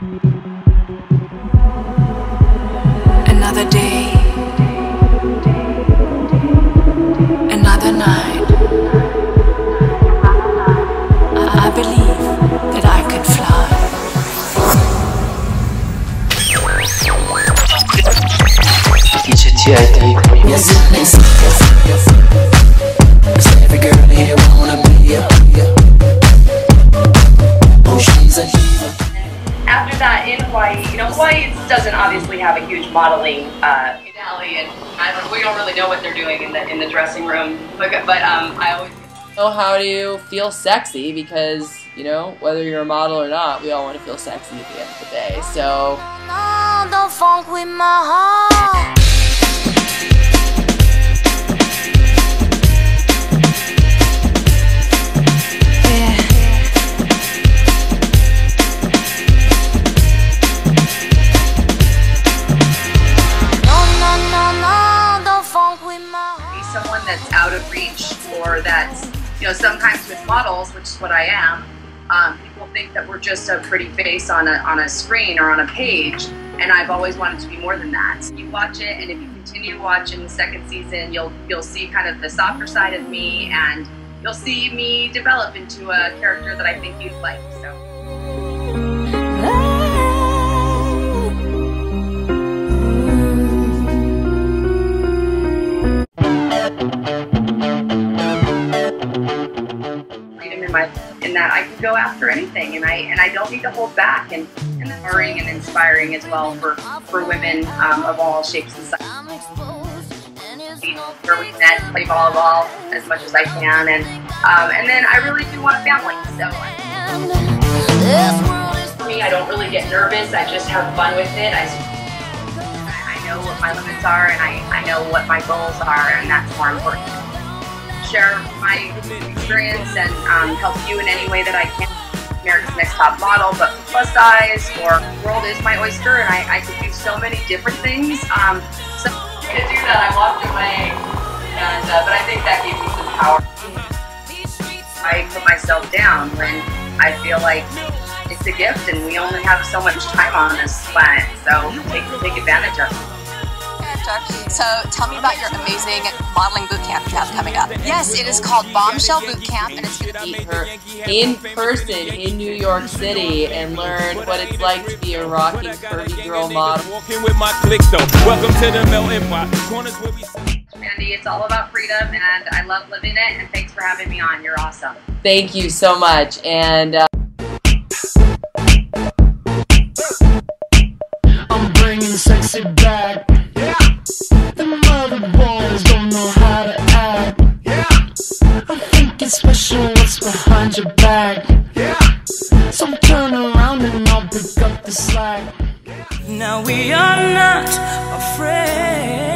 Another day, another night. I believe that I could fly. Every girl here wanna be oh, she's a diva. After that, in Hawaii, Hawaii doesn't obviously have a huge modeling alley, and we don't really know what they're doing in the dressing room. But I always know how to feel sexy because, whether you're a model or not, we all want to feel sexy at the end of the day. So. No, don't funk with my heart. Someone that's out of reach, or that's, sometimes with models, which is what I am, people think that we're just a pretty face on a screen or on a page, and I've always wanted to be more than that. You watch it, and if you continue to watch in the second season, you'll see kind of the softer side of me, and you'll see me develop into a character that I think you'd like. So. In that I can go after anything, and I don't need to hold back, and empowering and inspiring as well for women of all shapes and sizes. Where we met, play volleyball as much as I can, and then I really do want a family. So for me, I don't really get nervous. I just have fun with it. I know what my limits are, and I know what my goals are, and that's more important. Share my experience and help you in any way that I can. America's Next Top Model, but plus size, or the world is my oyster, and I could do so many different things. So to do that, I walked away, and but I think that gave me some power. I put myself down when I feel like it's a gift, and we only have so much time on this planet, so take advantage of it. So tell me about your amazing modeling boot camp you have coming up. Yes, it is called Bombshell Boot Camp, and it's going to be in person in New York City and learn what it's like to be a rocking curvy girl model. Mandy, it's all about freedom, and I love living it, and thanks for having me on. You're awesome. Thank you so much. And I'm bringing sexy back. The mother boys don't know how to act. I think it's special what's behind your back. So turn around and I'll pick up the slack. Now we are not afraid.